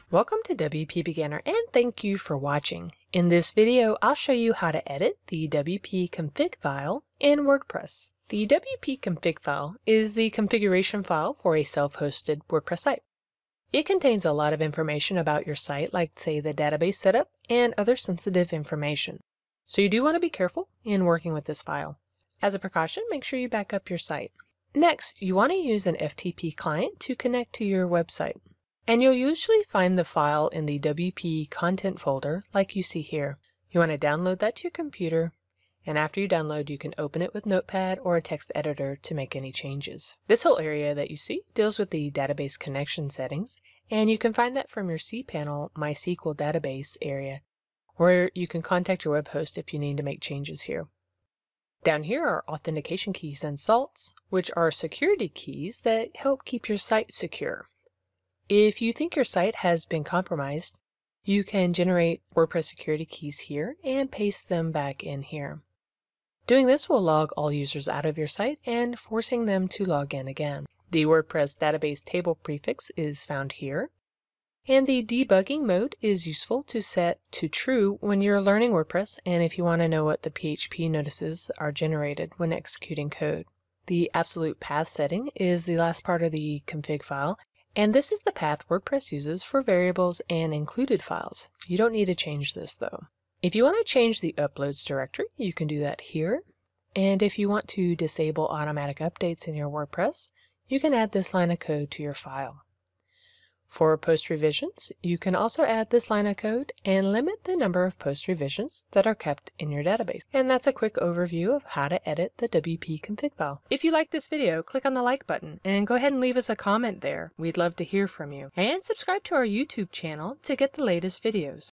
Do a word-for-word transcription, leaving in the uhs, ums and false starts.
Welcome to W P Beginner and thank you for watching. In this video, I'll show you how to edit the W P config file in WordPress. The W P config file is the configuration file for a self-hosted WordPress site. It contains a lot of information about your site, like say the database setup and other sensitive information. So you do want to be careful in working with this file. As a precaution, make sure you back up your site. Next, you want to use an F T P client to connect to your website. And you'll usually find the file in the W P content folder like you see here. You want to download that to your computer, and after you download you can open it with Notepad or a text editor to make any changes. This whole area that you see deals with the database connection settings, and you can find that from your cPanel MySQL database area, where you can contact your web host if you need to make changes here. Down here are authentication keys and salts, which are security keys that help keep your site secure. If you think your site has been compromised, you can generate WordPress security keys here and paste them back in here. Doing this will log all users out of your site and forcing them to log in again. The WordPress database table prefix is found here, and the debugging mode is useful to set to true when you're learning WordPress and if you want to know what the P H P notices are generated when executing code. The absolute path setting is the last part of the config file, and this is the path WordPress uses for variables and included files. You don't need to change this though. If you want to change the uploads directory, you can do that here. And if you want to disable automatic updates in your WordPress, you can add this line of code to your file. For post revisions, you can also add this line of code and limit the number of post revisions that are kept in your database. And that's a quick overview of how to edit the W P config file. If you like this video, click on the like button and go ahead and leave us a comment there. We'd love to hear from you. And subscribe to our YouTube channel to get the latest videos.